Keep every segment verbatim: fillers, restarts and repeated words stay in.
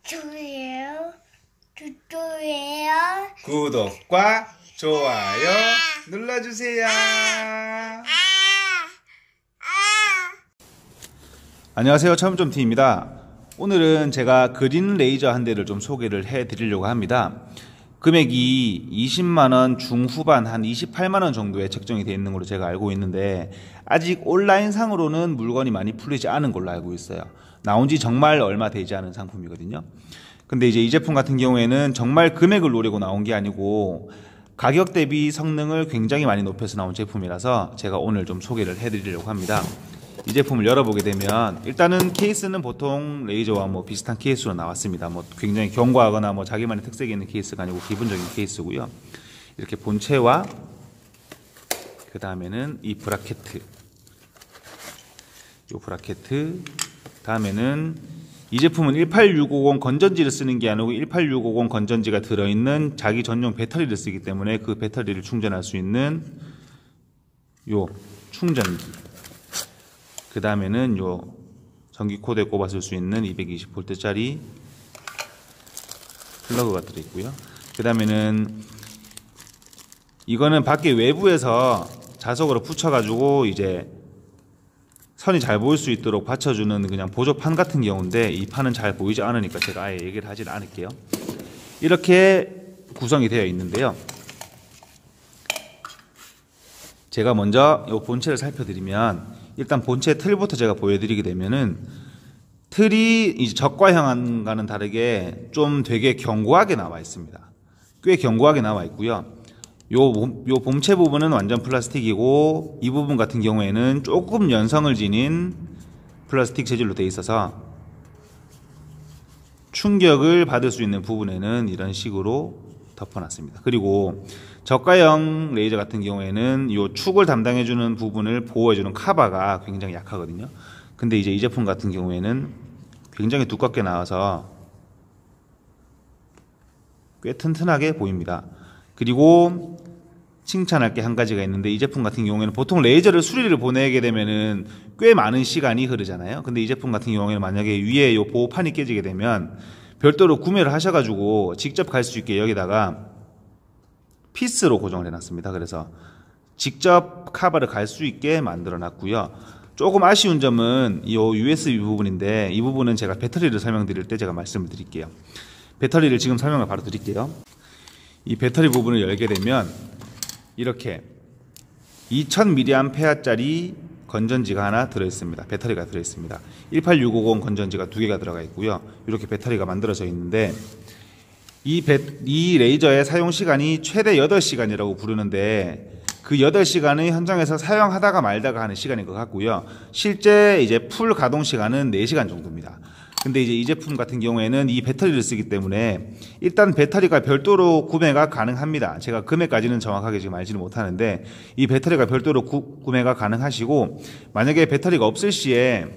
좋아요, 좋아요. 구독과 좋아요 눌러주세요. 안녕하세요, 처음좀티입니다. 오늘은 제가 그린 레이저 한 대를 좀 소개를 해 드리려고 합니다. 금액이 이십만 원 중후반 한 이십팔만 원 정도에 책정이 되어 있는 걸로 제가 알고 있는데, 아직 온라인 상으로는 물건이 많이 풀리지 않은 걸로 알고 있어요. 나온 지 정말 얼마 되지 않은 상품이거든요. 근데 이제 이 제품 같은 경우에는 정말 금액을 노리고 나온 게 아니고 가격 대비 성능을 굉장히 많이 높여서 나온 제품이라서 제가 오늘 좀 소개를 해 드리려고 합니다. 이 제품을 열어보게 되면 일단은 케이스는 보통 레이저와 뭐 비슷한 케이스로 나왔습니다. 뭐 굉장히 견고하거나 뭐 자기만의 특색이 있는 케이스가 아니고 기본적인 케이스고요. 이렇게 본체와 그 다음에는 이 브라켓트, 이 브라켓트, 다음에는 이 제품은 일팔육오공 건전지를 쓰는 게 아니고 일팔육오공 건전지가 들어있는 자기 전용 배터리를 쓰기 때문에 그 배터리를 충전할 수 있는 요 충전기, 그 다음에는 요 전기 코드에 꼽아 쓸 수 있는 이백이십 볼트짜리 플러그가 들어있고요. 그 다음에는 이거는 밖에 외부에서 자석으로 붙여가지고 이제 선이 잘 보일 수 있도록 받쳐주는 그냥 보조판 같은 경우인데, 이 판은 잘 보이지 않으니까 제가 아예 얘기를 하지는 않을게요. 이렇게 구성이 되어 있는데요. 제가 먼저 이 본체를 살펴드리면, 일단 본체 틀부터 제가 보여드리게 되면은, 틀이 이제 적과형과는 다르게 좀 되게 견고하게 나와 있습니다. 꽤 견고하게 나와 있고요. 요, 요 본체 부분은 완전 플라스틱이고, 이 부분 같은 경우에는 조금 연성을 지닌 플라스틱 재질로 되어 있어서 충격을 받을 수 있는 부분에는 이런 식으로 덮어놨습니다. 그리고 저가형 레이저 같은 경우에는 요 축을 담당해주는 부분을 보호해주는 카바가 굉장히 약하거든요. 근데 이제 이 제품 같은 경우에는 굉장히 두껍게 나와서 꽤 튼튼하게 보입니다. 그리고 칭찬할 게 한 가지가 있는데, 이 제품 같은 경우에는 보통 레이저를 수리를 보내게 되면은 꽤 많은 시간이 흐르잖아요. 근데 이 제품 같은 경우에는 만약에 위에 요 보호판이 깨지게 되면 별도로 구매를 하셔가지고 직접 갈 수 있게 여기다가 피스로 고정을 해놨습니다. 그래서 직접 카바를 갈 수 있게 만들어 놨고요. 조금 아쉬운 점은 이 유에스비 부분인데, 이 부분은 제가 배터리를 설명드릴 때 제가 말씀을 드릴게요. 배터리를 지금 설명을 바로 드릴게요. 이 배터리 부분을 열게 되면 이렇게 이천 밀리암페어짜리 건전지가 하나 들어있습니다. 배터리가 들어있습니다. 일팔육오공 건전지가 두 개가 들어가 있고요. 이렇게 배터리가 만들어져 있는데, 이, 배, 이 레이저의 사용 시간이 최대 여덟 시간이라고 부르는데, 그 여덟 시간은 현장에서 사용하다가 말다가 하는 시간인 것 같고요. 실제 이제 풀 가동 시간은 네 시간 정도입니다. 근데 이제 이 제품 같은 경우에는 이 배터리를 쓰기 때문에 일단 배터리가 별도로 구매가 가능합니다. 제가 금액까지는 정확하게 지금 알지는 못하는데, 이 배터리가 별도로 구, 구매가 가능하시고, 만약에 배터리가 없을 시에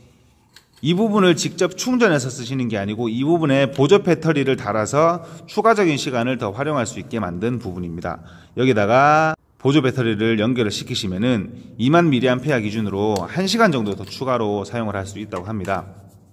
이 부분을 직접 충전해서 쓰시는 게 아니고 이 부분에 보조 배터리를 달아서 추가적인 시간을 더 활용할 수 있게 만든 부분입니다. 여기다가 보조 배터리를 연결을 시키시면은 이만 밀리암페어 기준으로 한 시간 정도 더 추가로 사용을 할 수 있다고 합니다.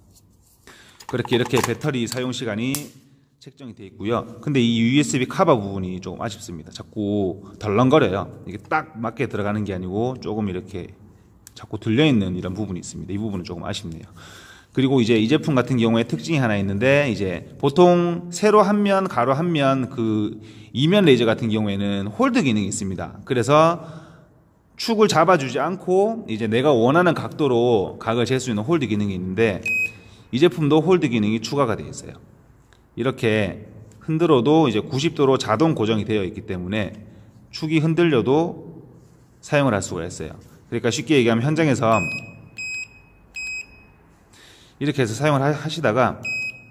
그렇게 이렇게 배터리 사용 시간이 책정이 되어 있고요. 근데 이 유에스비 카바 부분이 조금 아쉽습니다. 자꾸 덜렁거려요. 이게 딱 맞게 들어가는 게 아니고 조금 이렇게 자꾸 들려있는 이런 부분이 있습니다. 이 부분은 조금 아쉽네요. 그리고 이제 이 제품 같은 경우에 특징이 하나 있는데, 이제 보통 세로 한 면, 가로 한 면, 그 이면 레이저 같은 경우에는 홀드 기능이 있습니다. 그래서 축을 잡아주지 않고 이제 내가 원하는 각도로 각을 잴 수 있는 홀드 기능이 있는데, 이 제품도 홀드 기능이 추가가 되어 있어요. 이렇게 흔들어도 이제 구십 도로 자동 고정이 되어 있기 때문에 축이 흔들려도 사용을 할 수가 있어요. 그러니까 쉽게 얘기하면 현장에서 이렇게 해서 사용을 하시다가,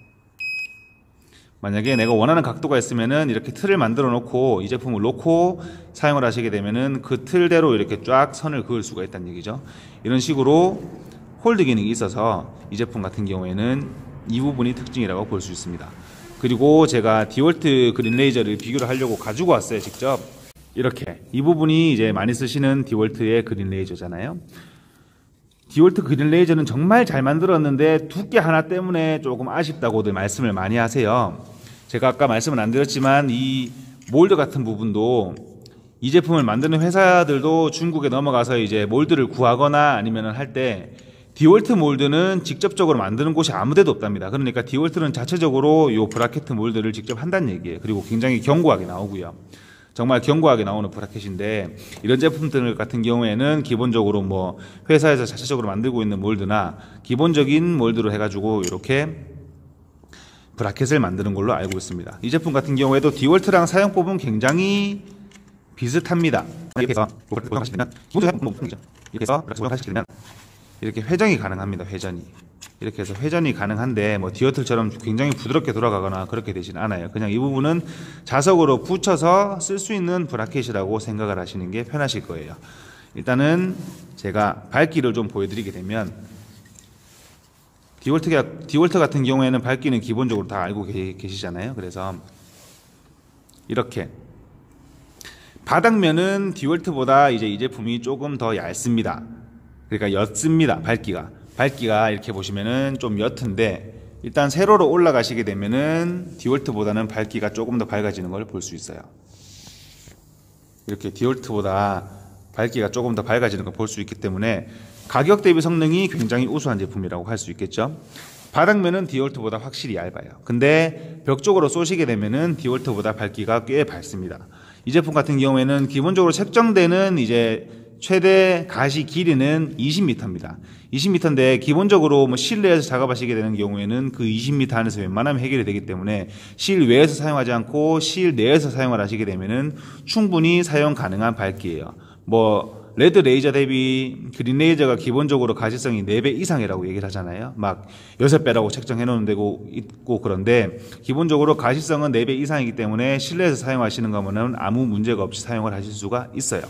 만약에 내가 원하는 각도가 있으면은 이렇게 틀을 만들어 놓고 이 제품을 놓고 사용을 하시게 되면은 그 틀대로 이렇게 쫙 선을 그을 수가 있다는 얘기죠. 이런 식으로 홀드 기능이 있어서 이 제품 같은 경우에는 이 부분이 특징이라고 볼 수 있습니다. 그리고 제가 디월트 그린 레이저를 비교를 하려고 가지고 왔어요, 직접. 이렇게 이 부분이 이제 많이 쓰시는 디월트의 그린 레이저잖아요. 디월트 그린 레이저는 정말 잘 만들었는데 두께 하나 때문에 조금 아쉽다고들 말씀을 많이 하세요. 제가 아까 말씀을 안 드렸지만 이 몰드 같은 부분도 이 제품을 만드는 회사들도 중국에 넘어가서 이제 몰드를 구하거나 아니면 할 때 디월트 몰드는 직접적으로 만드는 곳이 아무데도 없답니다. 그러니까 디월트는 자체적으로 이 브라켓 몰드를 직접 한다는 얘기예요. 그리고 굉장히 견고하게 나오고요. 정말 견고하게 나오는 브라켓인데 이런 제품들 같은 경우에는 기본적으로 뭐 회사에서 자체적으로 만들고 있는 몰드나 기본적인 몰드로 해가지고 이렇게 브라켓을 만드는 걸로 알고 있습니다. 이 제품 같은 경우에도 디월트랑 사용법은 굉장히 비슷합니다. 이렇게 해서 이렇게 해서 되면 이렇게 회전이 가능합니다. 회전이 이렇게 해서 회전이 가능한데 뭐 디월트처럼 굉장히 부드럽게 돌아가거나 그렇게 되지는 않아요. 그냥 이 부분은 자석으로 붙여서 쓸 수 있는 브라켓이라고 생각을 하시는 게 편하실 거예요. 일단은 제가 밝기를 좀 보여드리게 되면 디월트, 디월트 같은 경우에는 밝기는 기본적으로 다 알고 계시잖아요. 그래서 이렇게 바닥면은 디월트보다 이제 이 제품이 조금 더 얇습니다. 그러니까 옅습니다. 밝기가 밝기가 이렇게 보시면은 좀 옅은데 일단 세로로 올라가시게 되면은 디월트보다는 밝기가 조금 더 밝아지는 걸 볼 수 있어요. 이렇게 디월트보다 밝기가 조금 더 밝아지는 걸 볼 수 있기 때문에 가격 대비 성능이 굉장히 우수한 제품이라고 할 수 있겠죠. 바닥면은 디월트보다 확실히 얇아요. 근데 벽 쪽으로 쏘시게 되면은 디월트보다 밝기가 꽤 밝습니다. 이 제품 같은 경우에는 기본적으로 책정되는 이제 최대 가시 길이는 이십 미터입니다. 이십 미터인데 기본적으로 뭐 실내에서 작업하시게 되는 경우에는 그 이십 미터 안에서 웬만하면 해결이 되기 때문에 실외에서 사용하지 않고 실내에서 사용을 하시게 되면은 충분히 사용 가능한 밝기예요. 뭐 레드 레이저 대비 그린 레이저가 기본적으로 가시성이 네 배 이상이라고 얘기를 하잖아요. 막 여섯 배라고 책정해 놓은 데고 있고 그런데 기본적으로 가시성은 네 배 이상이기 때문에 실내에서 사용하시는 거면은 아무 문제가 없이 사용을 하실 수가 있어요.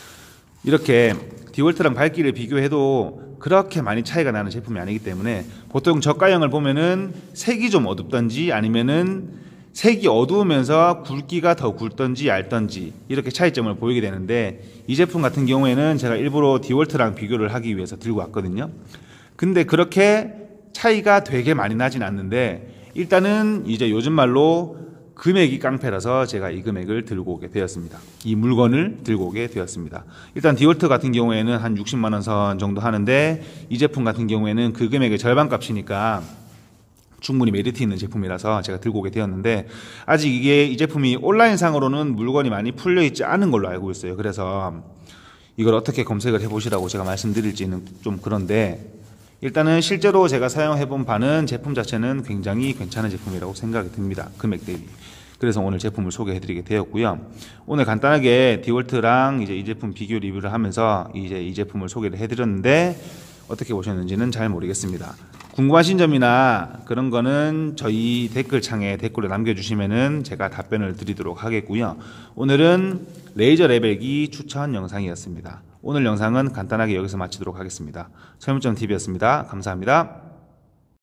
이렇게 디월트랑 밝기를 비교해도 그렇게 많이 차이가 나는 제품이 아니기 때문에 보통 저가형을 보면은 색이 좀 어둡던지 아니면은 색이 어두우면서 굵기가 더 굵던지 얇던지 이렇게 차이점을 보이게 되는데 이 제품 같은 경우에는 제가 일부러 디월트랑 비교를 하기 위해서 들고 왔거든요. 근데 그렇게 차이가 되게 많이 나진 않는데 일단은 이제 요즘 말로 금액이 깡패라서 제가 이 금액을 들고 오게 되었습니다. 이 물건을 들고 오게 되었습니다. 일단 디월트 같은 경우에는 한 육십만 원 선 정도 하는데 이 제품 같은 경우에는 그 금액의 절반 값이니까 충분히 메리트 있는 제품이라서 제가 들고 오게 되었는데 아직 이게 이 제품이 온라인상으로는 물건이 많이 풀려 있지 않은 걸로 알고 있어요. 그래서 이걸 어떻게 검색을 해보시라고 제가 말씀드릴지는 좀 그런데 일단은 실제로 제가 사용해 본 바는 제품 자체는 굉장히 괜찮은 제품이라고 생각이 듭니다. 금액 대비. 그래서 오늘 제품을 소개해 드리게 되었고요. 오늘 간단하게 디월트랑 이제 이 제품 비교 리뷰를 하면서 이제 이 제품을 소개를 해 드렸는데 어떻게 보셨는지는 잘 모르겠습니다. 궁금하신 점이나 그런 거는 저희 댓글창에 댓글을 남겨주시면은 제가 답변을 드리도록 하겠고요. 오늘은 레이저 레벨기 추천 영상이었습니다. 오늘 영상은 간단하게 여기서 마치도록 하겠습니다. 설문점티비였습니다. 감사합니다.